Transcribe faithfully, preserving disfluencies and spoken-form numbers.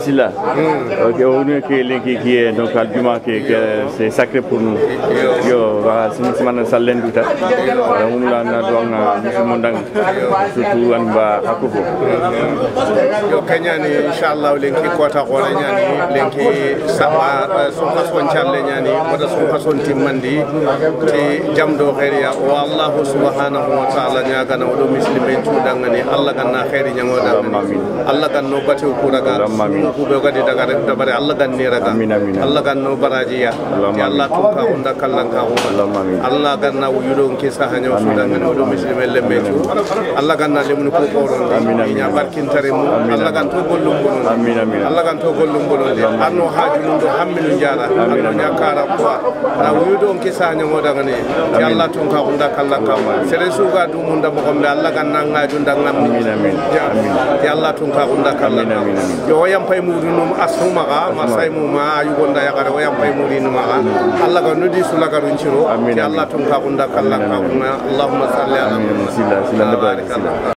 Silla. Mm. Ok, on est qui qui est donc al juma qui c'est sacré pour nous. Yo, voilà, c'est une semaine ça l'en douta. On l'a na doang musulman dang. Surtout an ba akufo. Yo Kenya ni inshallah lenki kota ko nyani lenki sama so fason challe nyani wada so fason timmandi ti jamdo khairiya wa Allah subhanahu wa ta'ala nyaga na do muslimin tudangani Allah ganna khairi nyango dangani Allah ganno batu kuraga ku be gadi daga dabare Allah ganni raga Allah ganno barajiya ya Allah tunka unda kallan ka Allah ganna wuyudo nke sahanyo sudangani do muslimin lembe Allah ganna lemnu ko koron nya barkin taremu Allah gan to gollum bonon amin amin Allah gan to gollum bonon de anno haaju do hammilu jara anno nyakara ko na wuyudo nke sahanyo modangani ya Allah tunka unda kallan ka sere suga du munda mo gombe Allah ganna ngaju ndangam amin amin ya Allah tunka unda kallan yo yam pay mudu num asuma ga masay mu ma ayu gonda ya gara yam pay mudu num ga Allah ga nudi sula ga runciro ya Allah tunka unda kallan ka Allahumma salli ala Muhammad.